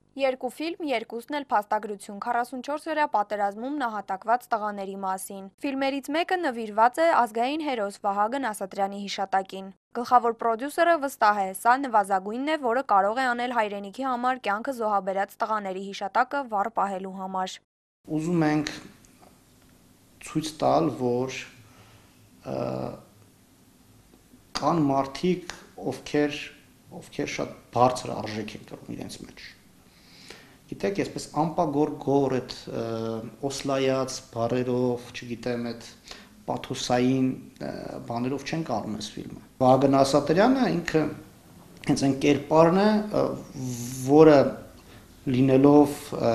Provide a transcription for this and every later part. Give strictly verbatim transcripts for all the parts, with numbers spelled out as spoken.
Երկու ֆիլմ, երկուսն էլ փաստագրություն քառասունչորսօրյա պատերազմում նահատակված տղաների մասին։ Ֆիլմերից մեկը նվիրված է ազգային հերոս Վահագն Ասատրյանի հիշատակին։ Գլխավոր պրոդյուսերը վստահ է, սա նվազագույնն է, որը կարող է անել հայրենիքի համար կյանքը զոհաբերած տղաների հիշատակը վառ պահելու համար։ Ուզում ենք ցույց տալ, որ կան մարդիկ, ովքեր ովքեր շատ բարձր արժեք են կրում իրենց մեջ։ Գիտեք, այսպես անպագոր գոր այդ օսլայած բառերով, չգիտեմ, այդ պաթոսային բաներով չեն կարում այս ֆիլմը։ Վահագն Ասատրյանը ինքը հենց այն կերպարն է, որը լինելով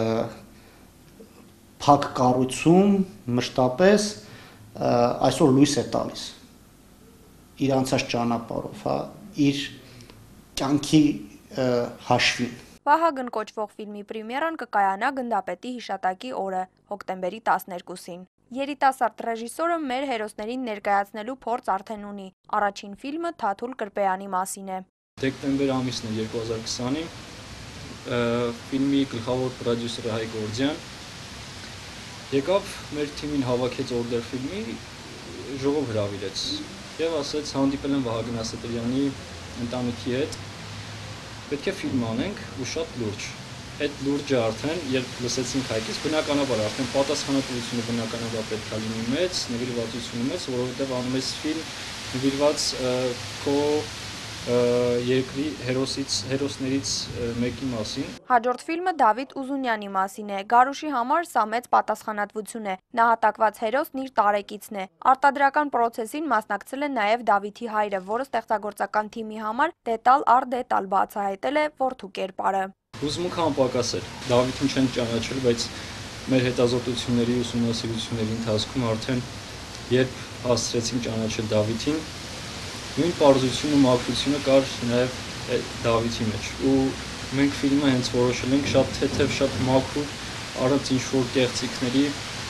փակ կառույցում մշտապես այսօր լույս է տալիս իր անցած ճանապարհով, հա, իր կյանքի հաշվին։ Վահագն կոչվող ֆիլմի պրեմիերան կկայանա Գնդապետի հիշատակի օրը, հոկտեմբերի տասներկուսին։ Երիտասարդ ռեժիսորը մեր հերոսներին ներկայացնելու փորձ արդեն ունի։ Առաջին ֆիլմը Թաթուլ Կրպեյանի մասին է։ Դեկտեմբեր ամիսն է երկու հազար քսանի, ֆիլմի գլխավոր պրոդյուսերը Հայկ Օրձյան եկավ մեր թիմին հավաքեց օրդեր ֆիլմի, ժողով հրավիրեց եւ ասեց հանդիպել եմ Վահագն Ասատրյանի ընտանիքի հետ, պետք է ֆիլմ անենք ու շատ լուրջ։ Այդ լուրջը արդեն երբ լսեցինք Հայկից, բնականաբար արդեն պատասխանատվությունը բնականաբար պետք է լինի մեծ, նվիրվածությունը մեծ, որովհետեւ անում ես ֆիլմ նվիրված քո երկրի հերոսից հերոսներից մեկի մասին։ Հաջորդ ֆիլմը Դավիթ Ուզունյանի մասին է։ Գարուշի համար սա մեծ պատասխանատվություն է։ Նահատակված հերոսն իր տարեկիցն է։ Արտադրական պրոցեսին մասնակցել է նաև Դավիթի հայրը, որը ստեղծագործական թիմի համար դետալ առ դետալ բացահայտել է որդու կերպարը։ Հուզմունքը անպակաս էր։ Դավիթին չեն ճանաչել, բայց մեր հետազոտությունների ուսումնասիրությունների ընթացքում արդեն երբ հասցրեցինք ճանաչել Դավիթին, նույն պարզությունը, մաքրությունը կար նաև Դավիթի մեջ։ Ու մենք ֆիլմը հենց որոշել ենք շատ թեթև, շատ մաքուր, առանց ինչ-որ կեղծիքների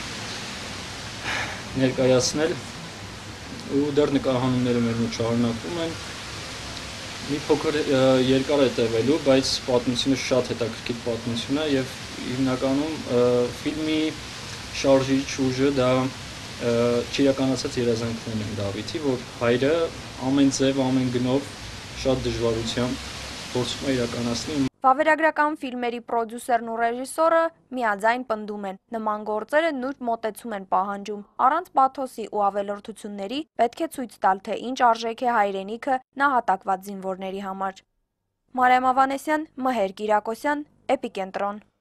ներկայացնել ու դեռ նկարահանումները մեր մոտ շարունակվում են։ Մի փոքր երկար է տևելու, բայց պատմությունը շատ հետաքրքիր պատմություն է եւ հիմնականում ֆիլմի շարժիչ ուժը դա չիրականացած երազանքներն են Դավիթի, որ հայրը ամեն ձև, ամեն գնով շատ դժվարությամբ փորձում է իրականացնել։ Վավերագրական ֆիլմերի պրոդյուսերն ու ռեժիսորը միաձայն պնդում են, նման գործերը նուրբ մոտեցում են պահանջում, առանց պաթոսի ու ավելորդությունների պետք է ցույց տալ, թե ինչ արժեք է հայրենիքը նահատակված զինվորների համար։ Մարիամ Ավանեսյան, Մհեր Կիրակոսյան, Էպիկենտրոն։